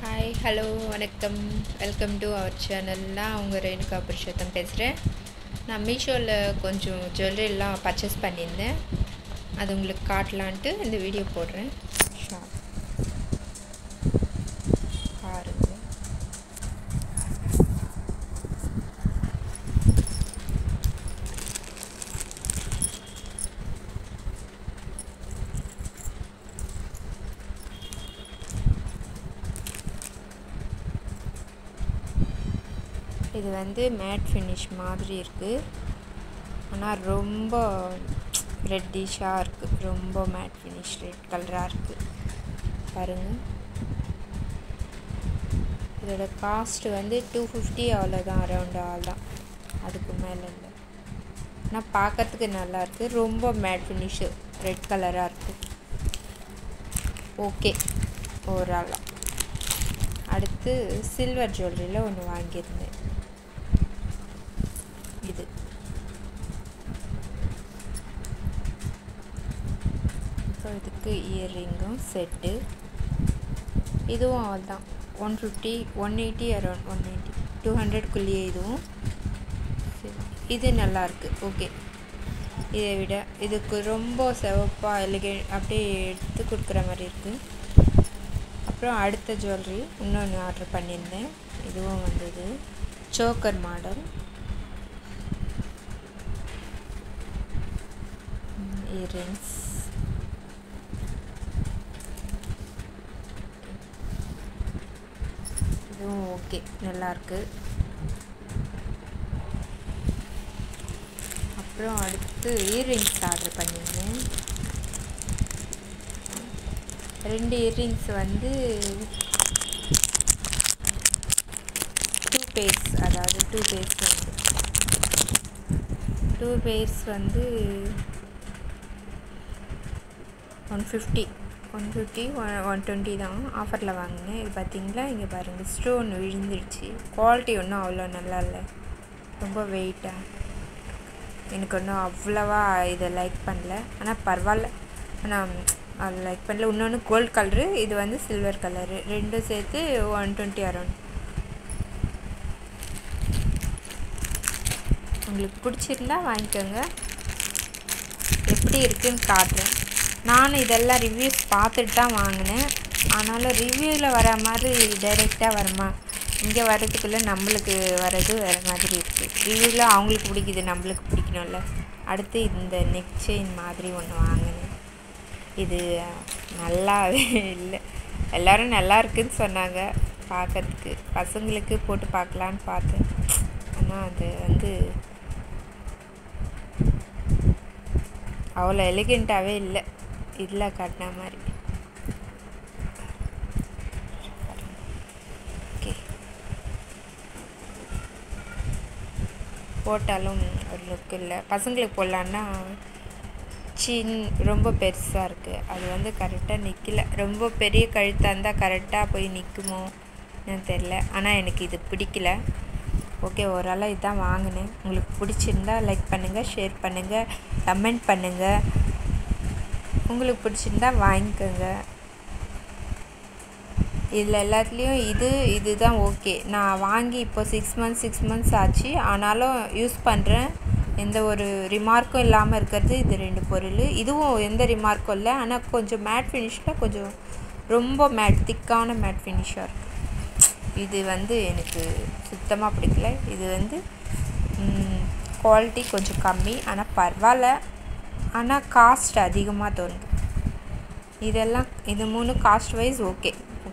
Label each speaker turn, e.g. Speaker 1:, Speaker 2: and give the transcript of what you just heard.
Speaker 1: Hi hello வணக்கம் welcome to our channel. நான் உங்கள் ரேணுகா புருஷோத்தம் பேசுகிறேன். நான் மீஷோவில் கொஞ்சம் ஜுவல்லரிலாம் பர்ச்சேஸ் பண்ணியிருந்தேன். அது உங்களுக்கு காட்டலான்ட்டு இந்த வீடியோ போடுறேன். பாருங்கள். இது வந்து மேட் ஃபினிஷ் மாதிரி இருக்குது, ஆனால் ரொம்ப ரெட்டிஷாக இருக்குது. ரொம்ப மேட் ஃபினிஷ் ரெட் கலராக இருக்குது பாருங்கள். இதோட காஸ்ட்டு வந்து 250 அவ்வளோதான், அரௌண்ட் தான், அதுக்கு மேலே இல்லை. ஆனால் பார்க்கறதுக்கு நல்லாயிருக்கு. ரொம்ப மேட் ஃபினிஷு ரெட் கலராக இருக்குது. ஓகே ஓவராலாக. அடுத்து சில்வர் ஜுவல்லரியில் ஒன்று வாங்கியிருந்தேன். இது இப்போ இதுக்கு இயர்ரிங்கும் செட்டு. இதுவும் அவ்வளோதான், 150 180 அரௌண்ட் 180 200க்குள்ளேயே. இதுவும் இது நல்லாயிருக்கு. ஓகே, இதை விட இதுக்கு ரொம்ப சிவப்பாக எலிகேட் அப்படியே எடுத்து கொடுக்குற மாதிரி இருக்குது. அப்புறம் அடுத்த ஜுவல்லரி இன்னொன்று ஆர்டர் பண்ணியிருந்தேன். இதுவும் வந்தது சோக்கர் மாடல் இயரிங்ஸ். இதுவும் ஓகே, நல்லாயிருக்கு. அப்புறம் அடுத்து இயரிங்ஸ் ஆர்டர் பண்ணியிருந்தேன். 2 இயரிங்ஸ் வந்து 2 பேர்ஸ், அதாவது 2 பேர்ஸ் வந்து 2 பேர்ஸ் வந்து 150 120 தான். ஆஃபரில் வாங்கினேன். இது பார்த்தீங்களா, இங்கே பாருங்கள், ஸ்டோன் விழுந்துடுச்சு. குவாலிட்டி ஒன்றும் அவ்வளோ நல்லா இல்லை, ரொம்ப வெயிட்டாக. எனக்கு ஒன்றும் அவ்வளோவா இதை லைக் பண்ணல. ஆனால் பரவாயில்ல, ஆனால் அது லைக் பண்ணல. இன்னொன்று கோல்டு கலரு, இது வந்து சில்வர் கலரு, ரெண்டும் சேர்த்து 120 அரௌண்ட். உங்களுக்கு பிடிச்சிருந்தா வாங்கிக்கோங்க. எப்படி இருக்குதுன்னு காட்டுறேன். நானும் இதெல்லாம் ரிவ்யூஸ் பார்த்துட்டு தான் வாங்கினேன். ஆனாலும் ரிவ்யூவில் வர மாதிரி டைரெக்டாக வருமா, இங்கே வர்றதுக்குள்ளே நம்மளுக்கு வர்றது வேறு மாதிரி இருக்குது. ரிவ்யூவில் அவங்களுக்கு பிடிக்குது, நம்மளுக்கு பிடிக்கணும்ல. அடுத்து இந்த நெக் செயின் மாதிரி ஒன்று வாங்கினேன். இது நல்லாவே இல்லை. எல்லோரும் நல்லா இருக்குதுன்னு சொன்னாங்க பார்க்கறதுக்கு. பசங்களுக்கு போட்டு பார்க்கலான்னு பார்த்தேன். ஆனால் அது வந்து அவ்வளோ எலிகெண்ட்டாகவே இல்லை, இதில் காட்டின மாதிரி. ஓகே, போட்டாலும் ஒரு லுக் இல்லை. பசங்களுக்கு போடலான்னா ரொம்ப பெருசாக இருக்குது. அது வந்து கரெக்டாக நிற்கல. ரொம்ப பெரிய கழுத்தாக இருந்தால் கரெக்டாக போய் நிற்குமோ என்னன்னு தெரில. ஆனால் எனக்கு இது பிடிக்கல. ஓகே, ஓரளவு இதுதான் வாங்கினேன். உங்களுக்கு பிடிச்சிருந்தா லைக் பண்ணுங்கள், ஷேர் பண்ணுங்கள், கமெண்ட் பண்ணுங்கள். உங்களுக்கு பிடிச்சிருந்தா வாங்கிக்கோங்க. இதில் எல்லாத்துலேயும் இதுதான் ஓகே. நான் வாங்கி இப்போ 6 months ஆச்சு. ஆனாலும் யூஸ் பண்ணுறேன். எந்த ஒரு ரிமார்க்கும் இல்லாமல் இருக்கிறது இது 2 பொருள். இதுவும் எந்த ரிமார்க்கும் இல்லை. ஆனால் கொஞ்சம் மேட் ஃபினிஷில் கொஞ்சம் ரொம்ப திக்கான மேட் ஃபினிஷாக இருக்குது. இது வந்து எனக்கு சுத்தமாக பிடிக்கல. இது வந்து குவாலிட்டி கொஞ்சம் கம்மி, ஆனால் பரவாயில்ல. ஆனால் காஸ்ட் அதிகமாக தோணுது. இதெல்லாம் இது 3 காஸ்ட் வைஸ் ஓகே.